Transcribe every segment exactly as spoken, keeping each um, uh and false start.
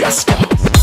Let's go.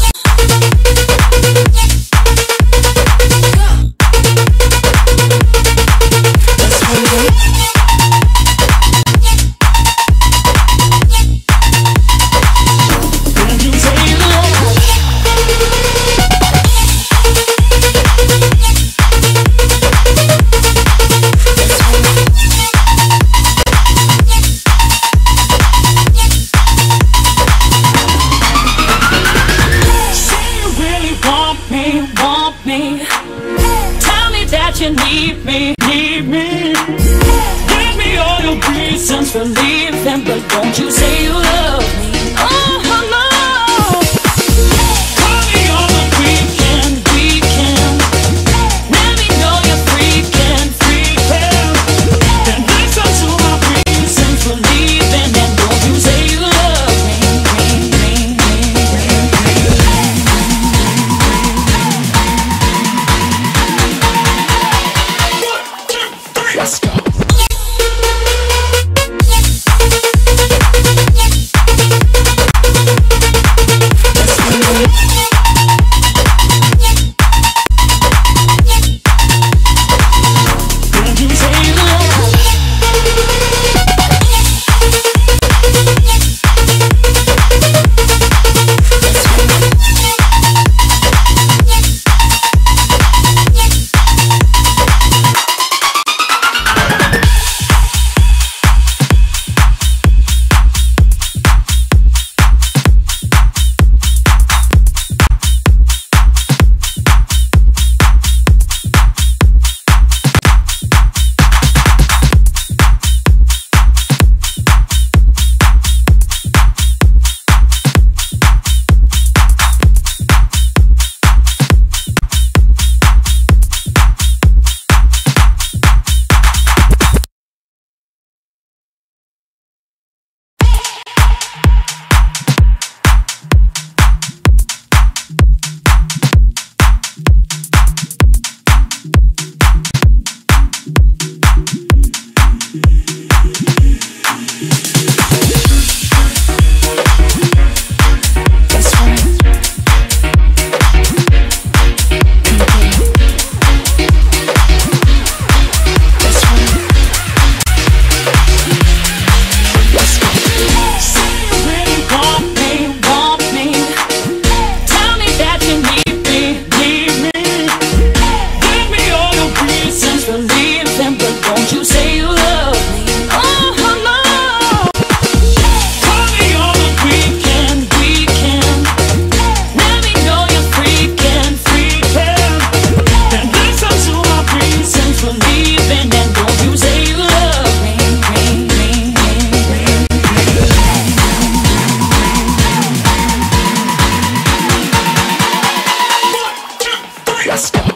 You need me, need me. Give me all your reasons for leaving, but don't you say you love me. Oh no. Call me on the weekend, weekend. Let me know you're freaking, freaking. Then listen to my reasons for leaving, and don't you say you love me, me, me, me, Let's go. Let's go.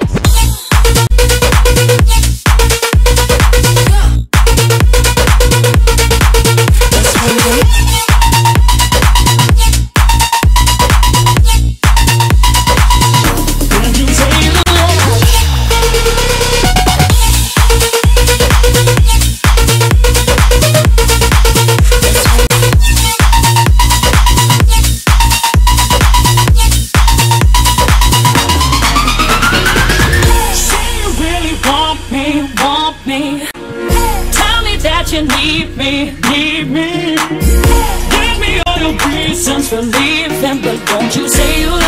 You need me, need me. Give me all your reasons for leaving, but don't you say you love me.